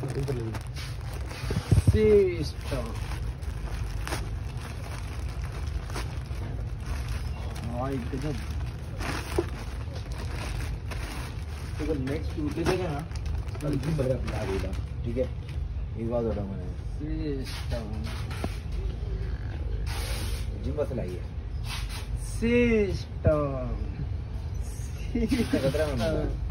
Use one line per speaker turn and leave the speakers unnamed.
System गजब। तो next टूटे देगा ना जिम बड़ा पिला देगा। ठीक है एक बात बता मैंने सिस्टम जिम बस लाई है सिस्टम।